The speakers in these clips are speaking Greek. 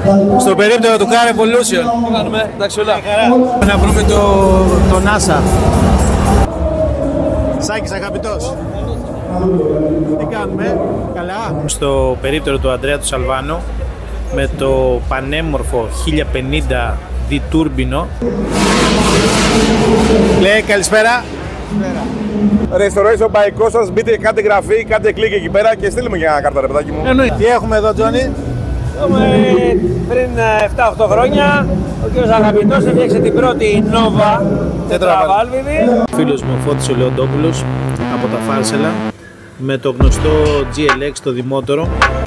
Στο περίπτερο του Car Evolution. Τι κάνουμε, εντάξει όλα. Να βρούμε το NASA. Σάκης αγαπητός. Τι κάνουμε, καλά. Στο περίπτερο του Ανδρέα του Σαλβάνο με το πανέμορφο 1050 διτούρμπινο. Λέει καλησπέρα. Restauration by Kostas, μπείτε, κάντε εγγραφή, κάντε κλικ εκεί πέρα και στείλτε μου για ένα κάρτα ρε παιδάκι μου. Τι έχουμε εδώ, Τζόνι? Πριν 7-8 χρόνια ο κ. Αγαπητός έφτιαξε την πρώτη Nova τετραβάλβιδη. Φίλος μου ο Φώτης ο Λεοντόπουλος από τα Φάρσελα με το γνωστό GLX το διμότορο.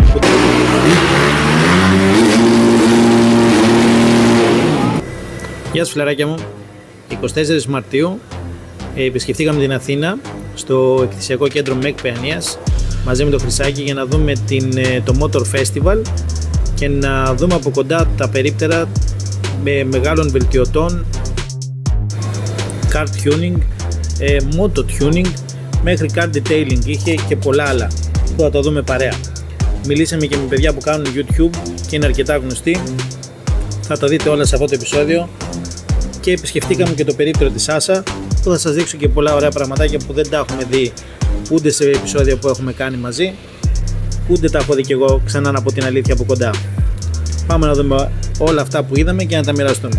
Γεια σας φιλαράκια μου. 24 Μαρτίου επισκεφτήκαμε την Αθήνα στο εκθεσιακό κέντρο ΜΕΚ Παιανίας μαζί με το Χρυσάκη για να δούμε το Motor Festival και να δούμε από κοντά τα περίπτερα με μεγάλων βελτιωτών, car tuning, moto tuning μέχρι car detailing, είχε και πολλά άλλα που θα το δούμε παρέα. Μιλήσαμε και με παιδιά που κάνουν YouTube και είναι αρκετά γνωστοί, θα τα δείτε όλα σε αυτό το επεισόδιο. Και επισκεφτήκαμε και το περίπτερο της Άσα που θα σας δείξω και πολλά ωραία πραγματάκια που δεν τα έχουμε δει ούτε σε επεισόδια που έχουμε κάνει μαζί, ούτε τα έχω δει και εγώ ξανά να πω την αλήθεια από κοντά. Πάμε να δούμε όλα αυτά που είδαμε και να τα μοιραστούμε.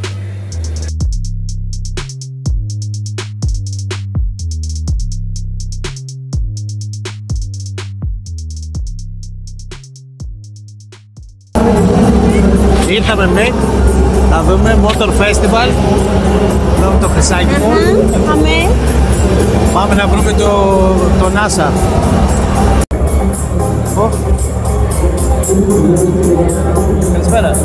Ήρθαμε ΜΕΚ, θα δούμε Motor Festival. Εδώ με το Χρυσάκι μου. Πάμε να βρούμε το NASA. Καλησπέρα.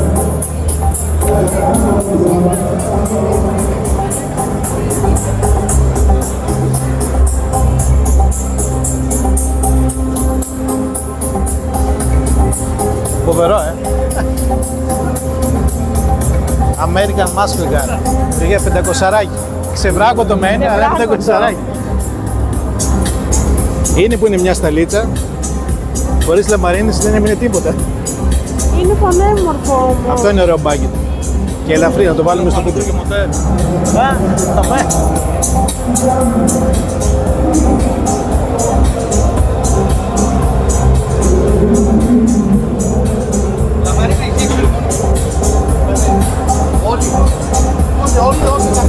Φοβερό, American Muscle Car. Πήγε 500 ξεβράκο το μένει, αλλά 500. Είναι που είναι μια σταλίτσα. Χωρίς λαμπαρίνες δεν έμεινε τίποτα. Είναι πανέμορφο όμως. Αυτό είναι ωραίο μπάκι του. Και ελαφρύ, να το βάλουμε στο κουτί. Θα πάει. Λαμπαρίνα έχει έξω. Όλοι τα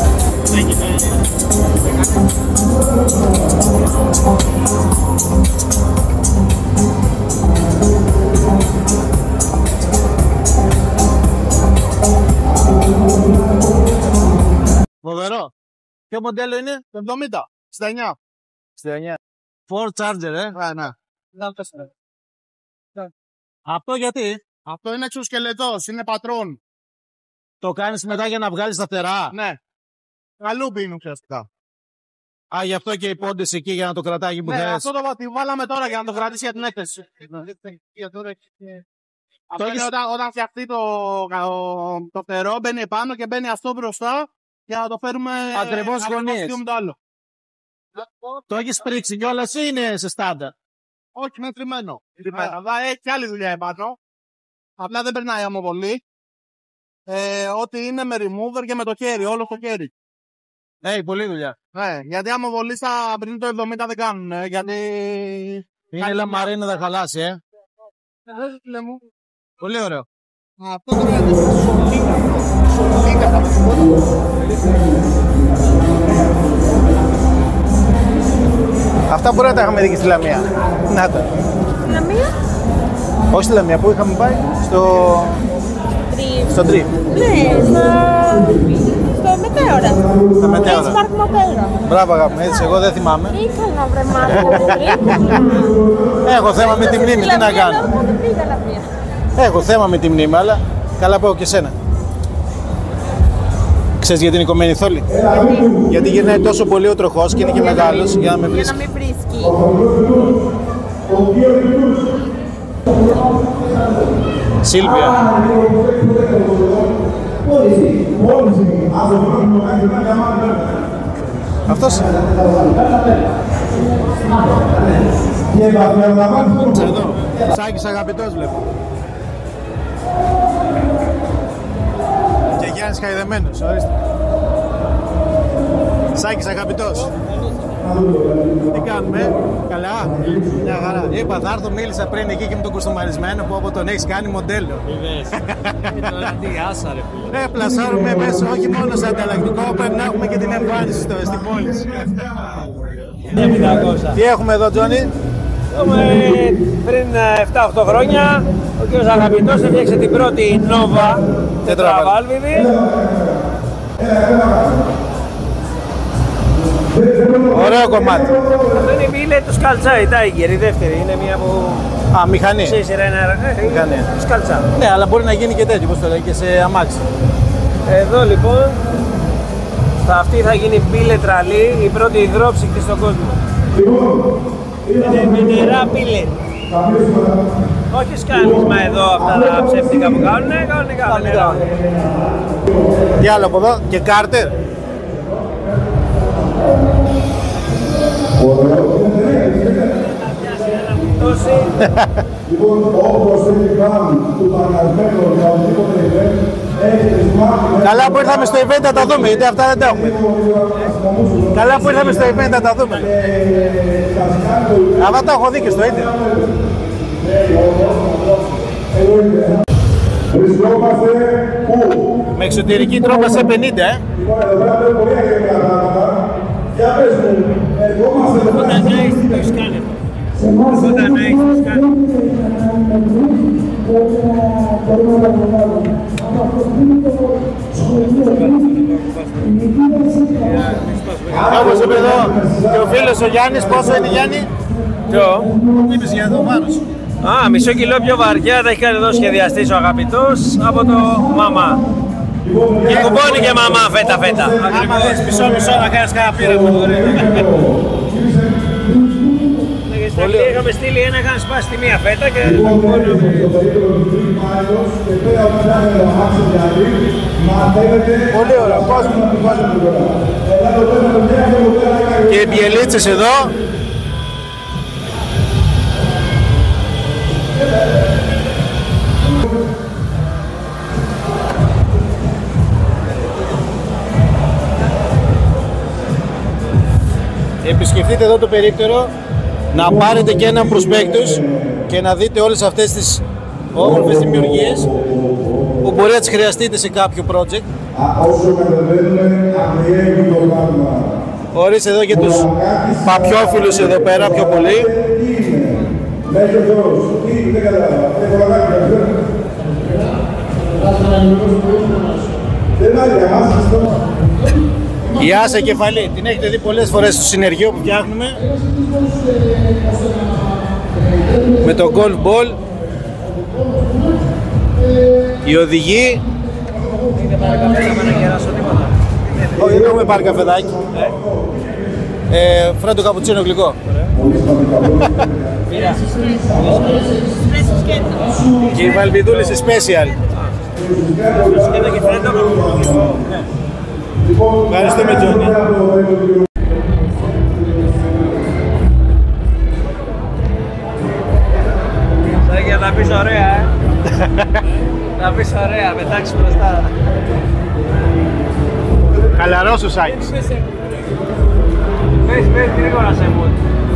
Φοβερό. Ποιο μοντέλο είναι? Το 70, στα 9. Στα 9. Ford Charger, Ναι. Αυτό γιατί? Αυτό είναι εξωσκελετός, είναι πατρόν. Το κάνεις μετά για να βγάλεις τα φτερά. Ναι. Καλούμπι είναι ουσιαστικά. Α, γι' αυτό και οι πόντες εκεί για να το κρατάει που Ναι, θες. αυτό το βάλαμε τώρα για να το κρατήσει για την έκθεση. Αυτό είναι όταν φτιαχτεί το φτερό, μπαίνει πάνω και μπαίνει αυτό μπροστά για να το φέρουμε ακριβώς γωνίες. Το άλλο. Το έχεις πρίξει κιόλας ή είναι σε στάντα? Όχι, μετρημένο. Αλλά έχει και άλλη δουλειά επάνω. Απλά δεν περνάει αμοβολή. Ό,τι είναι με remover και με το χέρι, όλο το χέρι. Έχει πολλή δουλειά. Ναι, γιατί άμα βολείς πριν το 70 δεν κάνουν, γιατί... Είναι λαμαρίνα, θα χαλάσει, Πολύ ωραίο. Αυτό το είναι σολίκα. Αυτά μπορεί να τα είχαμε δει και στη Λαμία. Να τα. Στη Λαμία? Όχι στη Λαμία, πού είχαμε πάει? Στο Τρίπ. Ναι, στο Μετέωρα. Στα Μετέωρα. Πάρκ Μετέωρα. Μπράβο αγάπη μου, έτσι, εγώ δεν θυμάμαι. Ήθελα βρε Μάρκο. Έχω θέμα με τη μνήμη, τι να κάνω. Πότε πήγα Λαμία. Έχω θέμα με τη μνήμη, αλλά καλά πάω και σένα. Ξέρεις γιατί είναι κομμένη η θόλη? Γιατί γυρνάει τόσο πολύ ο τροχός και είναι και μεγάλος για να με βρίσκει. Για να με βρίσκει. Σίλβια. Αυτός. Εδώ. Σάκης αγαπητός βλέπω. Γιάννης Χαϊδεμένος, ορίστε. Σάκης αγαπητός. Τι κάνουμε, καλά, μια χαρά. Είπα θα έρθω, μίλησα πριν εκεί και με τον κουστομαρισμένο που από τον έχεις κάνει μοντέλο. Τώρα τι άσα ρε φίλε. Πλασάρουμε μέσα όχι μόνο σε ανταλλακτικό, πρέπει να έχουμε και την εμφάνιση στην πόλη. Τι έχουμε εδώ, Τζόνι? Πριν 7-8 χρόνια ο κ. Αγαπητός έφτιαξε την πρώτη Nova τετραβάλβιδη. Ωραίο κομμάτι. Αυτό είναι η μπίλε του Σκαλτσά, η Tiger, η δεύτερη. Είναι μια που... Α, μηχανή. Σε σιρένα, Μηχανή. του Σκαλτσά. Ναι, αλλά μπορεί να γίνει και τέτοιο, πώς το λέει, και σε αμάξι. Εδώ λοιπόν, αυτή θα γίνει μπίλε τραλή, η πρώτη υδρόψυχτη στον κόσμο. Με νερά μπίλε. Όχι σκάλισμα εδώ αυτά τα ψεύτικα που κάνουν, κανονικά με νερά. Τι άλλο από εδώ, και κάρτερ. Λοιπόν, όπως έχει κάνει του παγασμένου για οτιδήποτε event, έχετε smart. Καλά που ήρθαμε στο event να τα δούμε, γιατί αυτά δεν τα έχουμε. Καλά που ήρθαμε στο event να τα δούμε. Αυτά τα έχω δει και στο ίντερνετ. Βρισκόμαστε πού? Με εξωτερική τρόπα σε 50, Λοιπόν, εδώ πέρα πρέπει πολύ αγγελικά πράγματα. Για πες μου, εδώ είμαστε εδώ πέρα. Όταν έχεις το σκάνερ. Όταν έχεις το σκάνερ. Όπως είπε εδώ και ο φίλος ο Γιάννης, πόσο είναι Γιάννη? Ποιο? Είπες για το βάρος. Α, μισό κιλό πιο βαριά τα έχει κάνει εδώ ο σχεδιαστής ο αγαπητός από το μαμά. Και κουμπώνει και μαμά φέτα. Άμα δεις μισό να κάνεις κανένα πείραμα. Πολύ είχαμε στείλει ένα, είχαν σπάσει τη μία φέτα και... Πολύ ωραίο, κόσμο. Και οι μπιελίτσες εδώ. Επισκεφτείτε εδώ το περίπτερο, να πάρετε και έναν προσπέκτους και να δείτε όλες αυτές τις όμορφες δημιουργίες που μπορεί να τις χρειαστείτε σε κάποιο project. Όσο κατεβαίνουμε, αγριεύει το πράγμα. Ορίστε εδώ και τους παπιόφιλους εδώ πέρα πιο πολύ. Μέχρι ο Θεός, τι δεν κατάλαβα, έχω λαγάκι. Δεν άλλη, αμάς αυτό. Η άσα κεφαλή, την έχετε δει πολλές φορές στο συνεργείο που φτιάχνουμε. Με το golf ball. Οι οδηγοί. Όχι, δεν έχουμε πάρει καφεδάκι. Φέρε το καπουτσίνο γλυκό. Και οι βαλβιδούλες special. Ευχαριστούμε, Τζόνι. Σάκια, θα πεις ωραία, θα πεις ωραία, πετάξεις μπροστά. Χαλαρός ο Σάκης. Πες γρήγορα σε μου.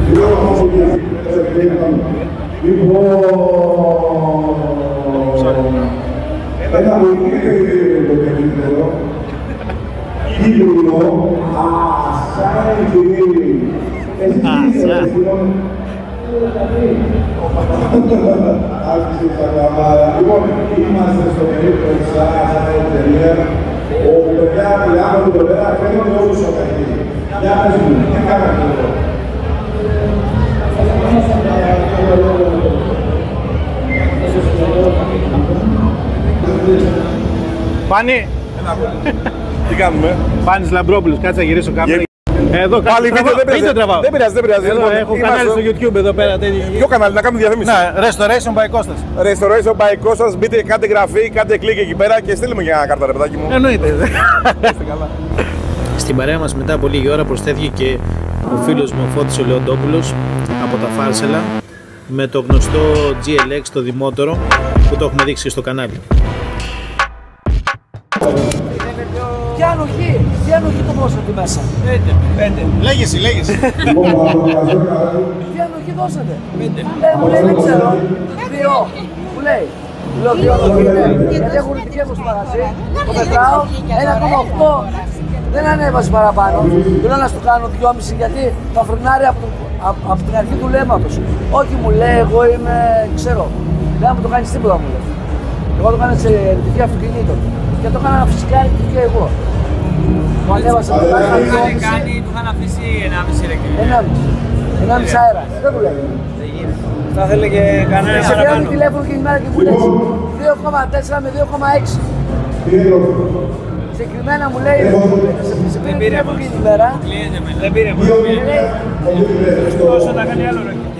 Ένα βοηθείτε το καλύτερο. Κύλινο, ασάι κυρίι. Άρχισε τα καμάρα. Λοιπόν, είμαστε στο περίπτωση σαν εταιρεία. Ο παιδιά μιλάμε του παιδιά, φαίνονται όλους ο καθηγητή. Για πες μου, τι κάνατε εδώ? Πάνη. Τι κάνουμε? Πάνης Λαμπρόπουλος, κάτσε να γυρίσω κάμερα. Εδώ Πάλι βίντεο δεν πειράζει. Δεν πειράζει. Εδώ έχω κανάλι στο YouTube εδώ πέρα. Ποιο κανάλι, να κάνουμε διαφήμιση? Ναι, Restoration by Κώστας. Restoration by Κώστας, μπείτε, κάντε γραφή, κάντε κλικ εκεί πέρα και στείλτε μου για κάρτα ρε παιδάκι μου. Εννοείται. Στην παρέα μας μετά από λίγη ώρα προσθέθηκε και ο φίλος μου ο Φώτης ο Λεοντόπουλος από τα Φάρσελα με το γνωστό GLX το δημότορο που το έχουμε δείξει στο κανάλι. Τι ανοχή το δώσατε μέσα. 5. Λέγεσαι. Τι ανοχή δώσατε. 5. Μου λέει δεν ξέρω. 2. Μου λέει. Λέω 2 ανοχή είναι. Γιατί έχουν δική μου στο μαγαζί. Το μετράω. 1,8. Δεν ανέβασε παραπάνω. Του λέω να σου κάνω 2,5 γιατί θα φρενάρει από την αρχή του λέματος. Όχι μου λέει, εγώ είμαι, ξέρω. Δεν θα μου το κάνεις τίποτα μου λέει. Εγώ το έκανα σε ρητική αυτοκινήτων. Και το έκανα φυσικά ρητική εγώ. Μου ανέβασε το Κάνει, του είχαν αφήσει 1,5 ρεκίνη. 1,5 αέρα. Δεν του λέει. Θα θέλει και κανένα Σε παίρνει τηλέφωνο και την μέρα και μου λες 2,4 με 2,6. Συγκεκριμένα μου λέει, σε πήρε τηλέφωνο και την μέρα. Δεν πήρε μόνο. Όσο τα κάνει άλλο ρεκίνη.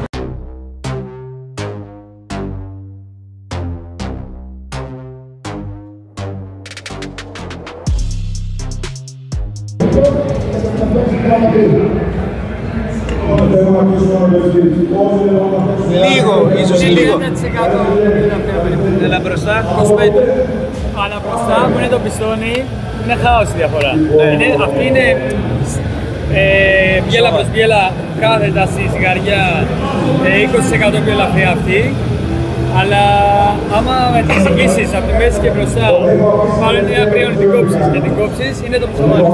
Λίγο, ίσως λίγο. 30% αλλά μπροστά 25. Αλλά μπροστά που είναι το πιστόνι είναι χάος η διαφορά. Αυτή είναι μπιέλα προς μπιέλα κάθετα στη ζυγαριά 20% πιο ελαφριά αυτή. Αλλά άμα με τις συγκίσεις από τη μέση και μπροστά πάλι είναι απριόν την κόψεις και την κόψεις είναι το ψωμάκι.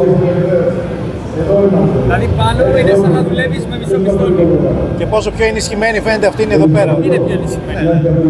Δηλαδή πάνω είναι σαν να δουλεύεις με μισό πιστόνι. Και πόσο πιο ενισχυμένη φαίνεται αυτή είναι εδώ πέρα. Είναι πιο ενισχυμένη.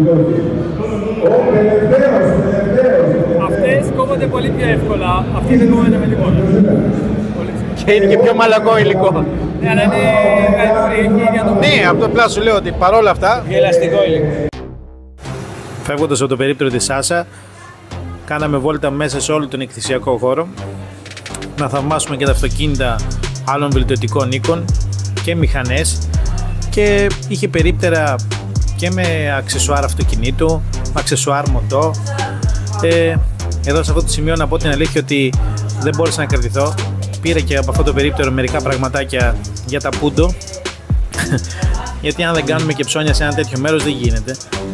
Αυτές κόβονται πολύ πιο εύκολα, αυτή δεν κόβεται με τίποτα. Και είναι και πιο μαλακό υλικό. Ναι, αλλά είναι καλύτερη για το Ναι, από το απλά σου λέω ότι παρόλα αυτά. ελαστικό υλικό. Φεύγοντας από το περίπτερο της Σάσα, κάναμε βόλτα μέσα σε όλο τον εκθεσιακό χώρο να θαυμάσουμε και τα αυτοκίνητα άλλων βελτιωτικών οίκων και μηχανές και είχε περίπτερα και με αξεσουάρ αυτοκινήτου, αξεσουάρ μοτό. Εδώ σε αυτό το σημείο να πω την αλήθεια ότι δεν μπόρεσα να κρατηθώ. Πήρα και από αυτό το περίπτερο μερικά πραγματάκια για τα πούντο γιατί αν δεν κάνουμε και ψώνια σε ένα τέτοιο μέρος δεν γίνεται.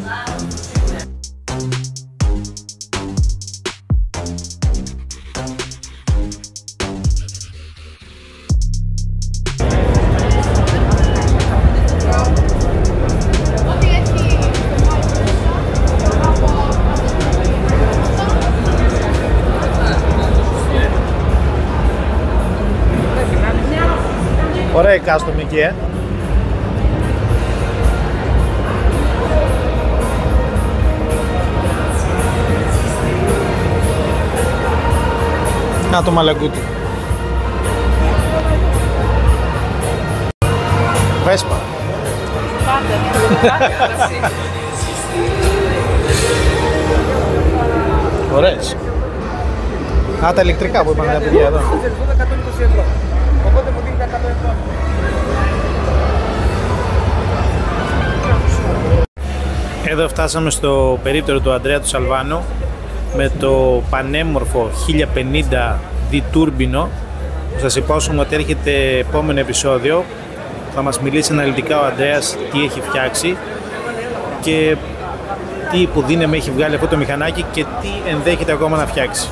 Ωραία η custom εκεί, Να το μαλαγκούτι. Βέσπα. Ωραίες. Α, τα ηλεκτρικά που είπαμε τα παιδιά εδώ. Στο τηλεφώνο 120 ευρώ. Οπότε μου δίνει τα 100 ευρώ. Εδώ φτάσαμε στο περίπτερο του Αντρέα του Σαλβάνο με το πανέμορφο 1050 διτούρμπινο. Σας υπόσχομαι ότι έρχεται επόμενο επεισόδιο. Θα μας μιλήσει αναλυτικά ο Αντρέας τι έχει φτιάξει και τι υποδύναμη έχει βγάλει αυτό το μηχανάκι και τι ενδέχεται ακόμα να φτιάξει.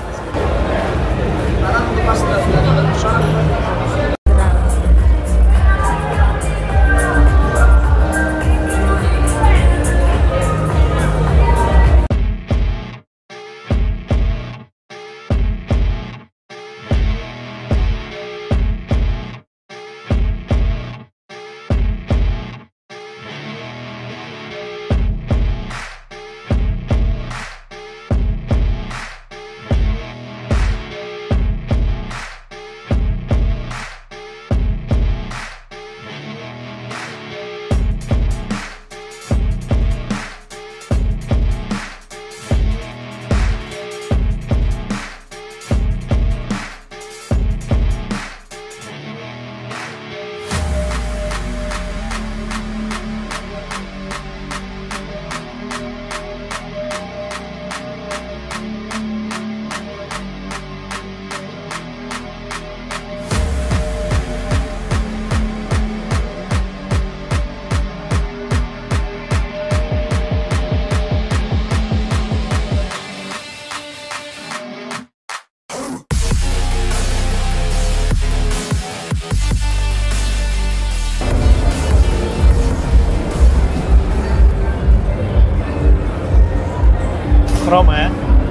Χρώμα,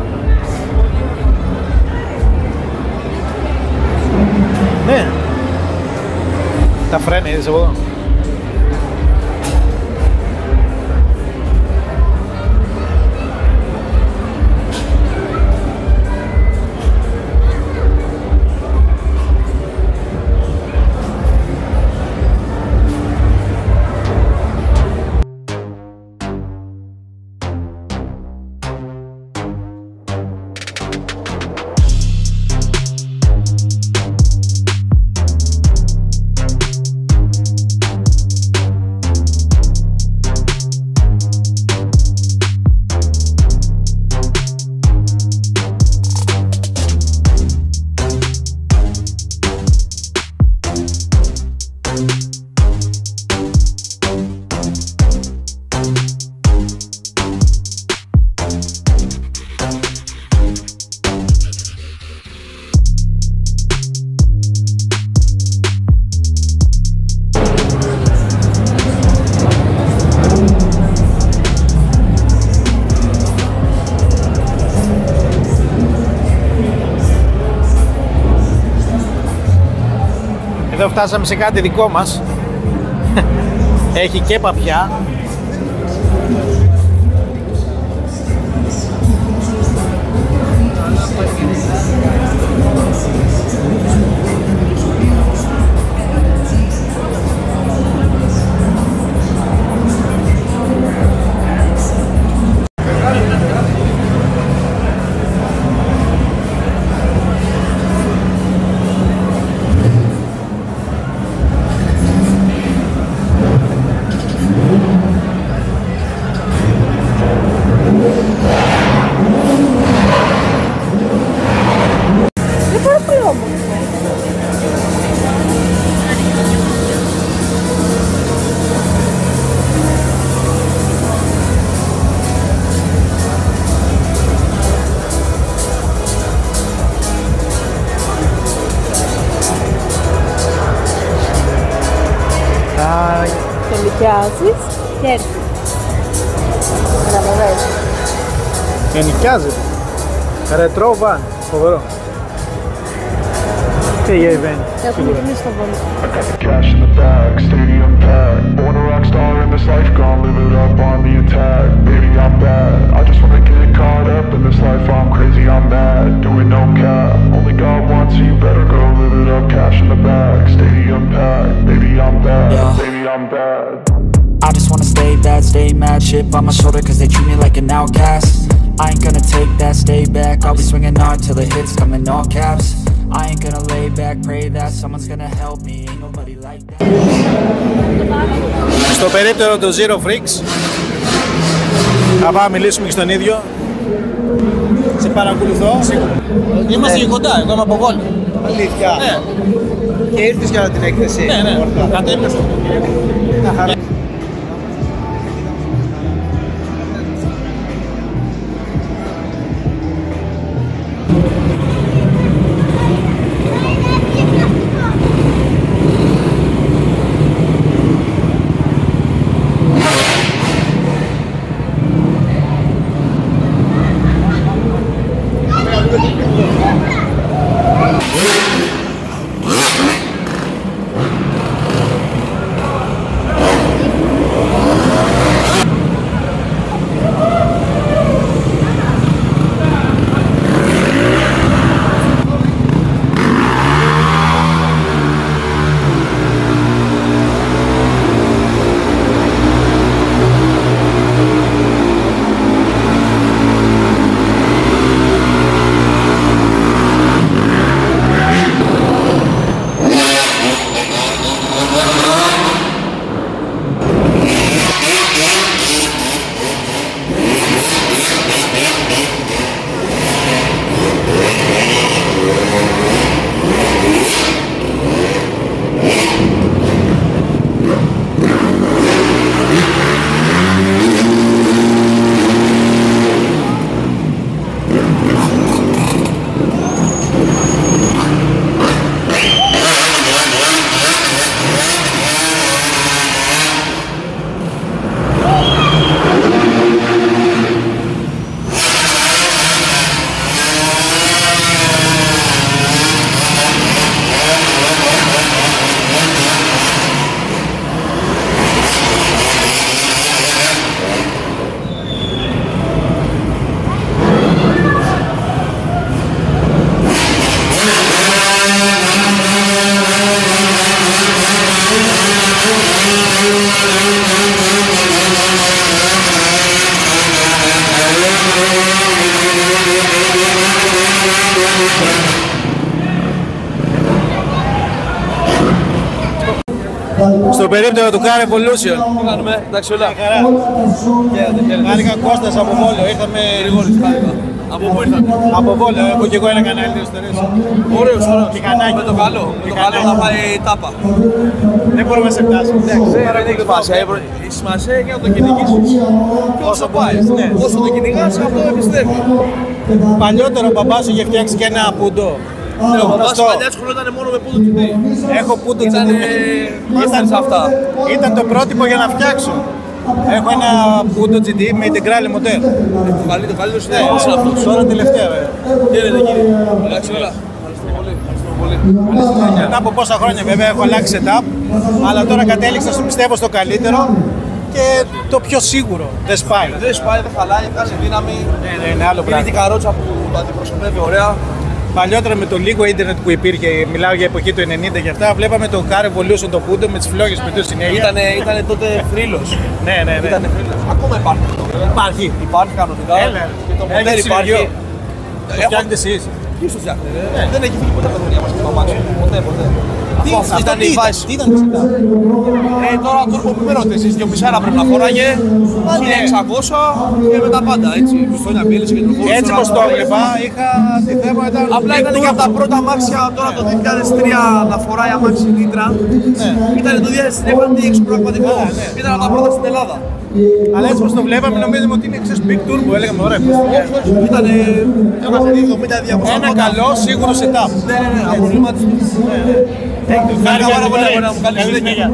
Ναι. Τα φρένα είδες από εδώ. Εδώ φτάσαμε σε κάτι δικό μας. Έχει και παπιά. Το νοικιάζεις και έρθεις. Καταλαβαίνεις. Ενοικιάζεται. Ρετρό βαν. Φοβερό. Και για event. Έχουμε κλείσει το βόλιο. Cash in the bag, stadium packed. Born a rock star in this life, gone live it up on the attack. Baby, I'm bad. I just wanna get caught up in this life. I'm crazy, I'm mad. Doing no cap. Only God wants, so you better go live it up. Cash in the bag, stadium packed. Baby, I'm bad. Baby, I'm bad. I just wanna stay bad, stay mad. Shit on my shoulder cause they treat me like an outcast. I ain't gonna take that, stay back. I'll be swinging hard till the hits come in all caps. I ain't gonna lay back, pray that someone's gonna help me. Ain't nobody like that. Στο περίπτερο του Zero Freaks θα πάμε μιλήσουμε και στον ίδιο. Σε παρακολουθώ. Είμαστε και κοντά, εγώ είμαι από Βόλη. Αλήθεια. Ναι. Και ήρθες για την έκθεση. Ναι. Κατέβαινε στο κουμπί. Στο περίπτωμα του Car Evolution. Τι κάνουμε, εντάξει όλα. Χάρηκα Κώστας από Βόλο, ήρθαμε... Γρηγόρης, χάρηκα. Από πού ήρθατε? Από Βόλο, έχω και εγώ ένα κανάλι δύο ιστορίες. Ωραίος, ωραίος. Με το καλό, να πάει τάπα. Δεν μπορούμε να σε φτάσουμε. Δεν έχει σημασία. Η σημασία είναι να το κυνηγήσεις. Και όσο πάει, όσο το κυνηγάς, αυτό επιστρέφει. Παλιότερο ο μπαμπάς σου είχε φτιάξει και ένα πούντο. Ο μπαμπάς παλιά ήταν μόνο με πούντο GT. Έχω πούντο Ήταν μάστερς αυτά. Ήταν το πρότυπο για να φτιάξω. Έχω ένα πούντο GT με integrale motor. Το καλύτερο συνέχεια, πώς είναι αυτός? Τώρα τελευταία βέβαια. Χαίρετε κύριε. Εντάξει όλα. Ευχαριστούμε πολύ. Μετά από πόσα χρόνια βέβαια έχω αλλάξει setup, αλλά τώρα κατέληξα στο πιστεύω στο καλύτερο και το πιο σίγουρο. Δεν σπάει. Δεν σπάει, δεν χαλάει, βγάζει δύναμη. Είναι άλλο πράγμα. Είναι την καρότσα που το αντιπροσωπεύει ωραία. Παλιότερα με το λίγο ίντερνετ που υπήρχε, μιλάω για εποχή του 90 και αυτά, βλέπαμε το Car Evolution το πούντο με τις φλόγες που του συνέχεια. Ήτανε τότε θρύλος. Ναι. Ήτανε θρύλος. Ακόμα υπάρχει. Υπάρχει κανονικά. Και το μοντέρ υπάρχει. Το φτιάχνετε εσείς? Ποιος το φτιάχνετε? Δεν έχει φύγει ποτέ από τα χωριά μας το αμάξι. Ποτέ. Αυτό ήταν η βάση. Τι ήταν ξετά? Τώρα τουρμπο που με ρωτήσεις, 2,5 πρέπει να φοράγε, 1600 και με τα πάντα, έτσι. Πιστόνια μίλησε και τροχώρησε. Έτσι πως το έβλεπα, είχα τη θέμα ήταν... Απλά ήταν και από τα πρώτα αμάξια τώρα το 2003 να φοράει αμάξι λίτρα. Ήταν το 2003 είχαν τι εξωπραγματικό. Ήταν από τα πρώτα στην Ελλάδα. Αλλά έτσι πως το βλέπαμε νομίζαμε ότι είναι ξέρεις Big Turbo, έλεγαμε ωραία. Ήταν ένα 70-200. Ένα καλό σίγουρο setup. Ναι, απροβληματιστικό. Χάρηκα πάρα πολύ. Καλή συνέχεια.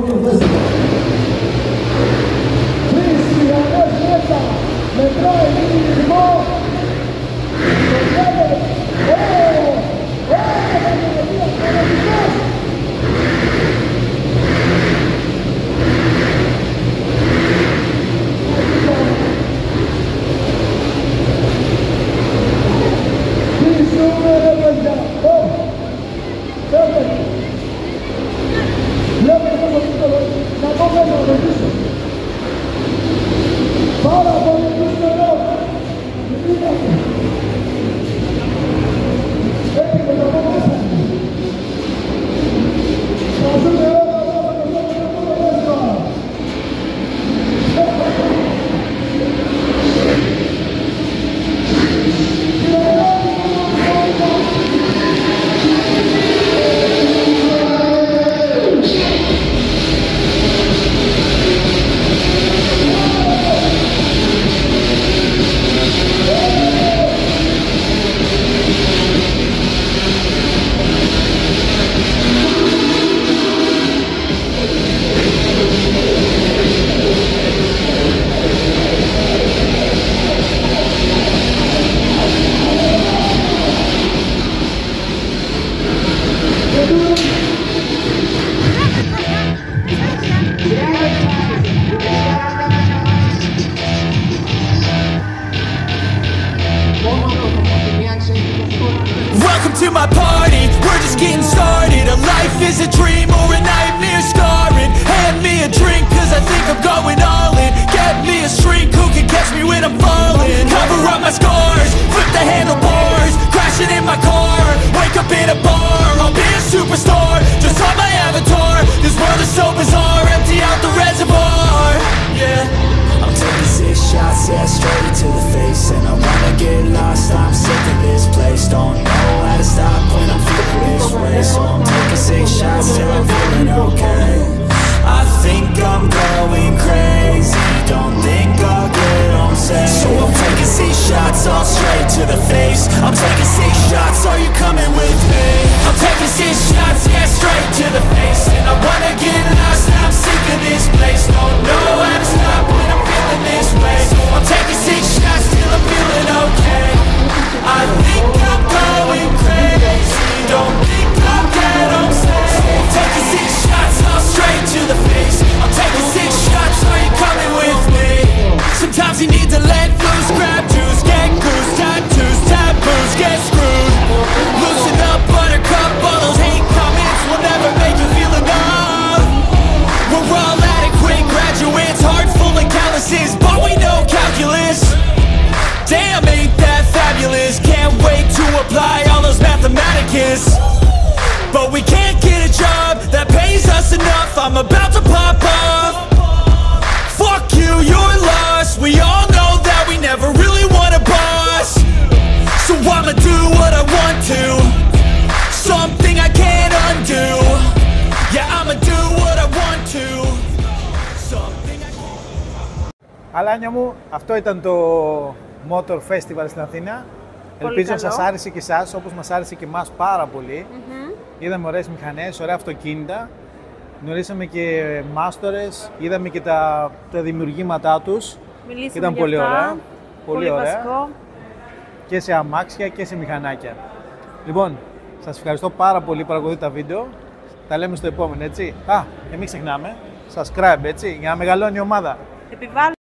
Welcome to my party, we're just getting started. A life is a dream or a nightmare scarring. Hand me a drink cause I think I'm going all in. Get me a shrink who can catch me when I'm falling. Cover up my scars, flip the handlebars. Crashing in my car, wake up in a bar. I'll be a superstar, just on my avatar. This world is so bizarre, empty out the reservoir. Yeah, I'm taking 6 shots, yeah, straight to the face. And I wanna get lost, I'm sick of this place. Don't know how to stop when I'm feeling this way. So I'm taking 6 shots till I'm feeling okay. I think I'm going crazy, don't think I'll get on safe. So I'm taking 6 shots all straight to the face. I'm taking 6 shots, are you coming with me? I'm taking 6 shots, yeah, straight to the face. And I wanna get lost, I'm sick of this place. Don't know how to stop when I'm feeling this way. So I'm taking 6 shots till I'm feeling okay. I think I'm going crazy, don't think I'll get on safe. So I'm taking 6 shots all straight to the face. I'm taking 6 shots, are you coming with me? Sometimes you need to let loose, grab juice, get goose, tattoos, taboos, get screwed. Loosen up, buttercup, all those hate comments will never make you feel enough. We're all at it quick, I'ma do what I want to, something I can't undo. Yeah, I'ma do what I want to, something I can't. Αλάνια μου, αυτό ήταν το Motor Festival στην Αθήνα. Ελπίζω να σας άρεσε και εσάς, όπως μας άρεσε και εμάς πάρα πολύ. Είδαμε ωραίες μηχανές, ωραία αυτοκίνητα. Γνωρίσαμε και μάστορες, είδαμε και τα δημιουργήματά τους. Μιλήσαμε ήταν πολύ αυτά. ωραία. Πολύ ωραία. Βασικό. Και σε αμάξια και σε μηχανάκια. Λοιπόν, σας ευχαριστώ πάρα πολύ που παρακολουθείτε τα βίντεο. Τα λέμε στο επόμενο, έτσι. Και μην ξεχνάμε, subscribe, έτσι, για να μεγαλώνει η ομάδα. Επιβάλλω.